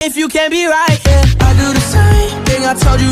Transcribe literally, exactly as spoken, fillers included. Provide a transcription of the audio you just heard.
if you can't be right, yeah. I do the same thing I told you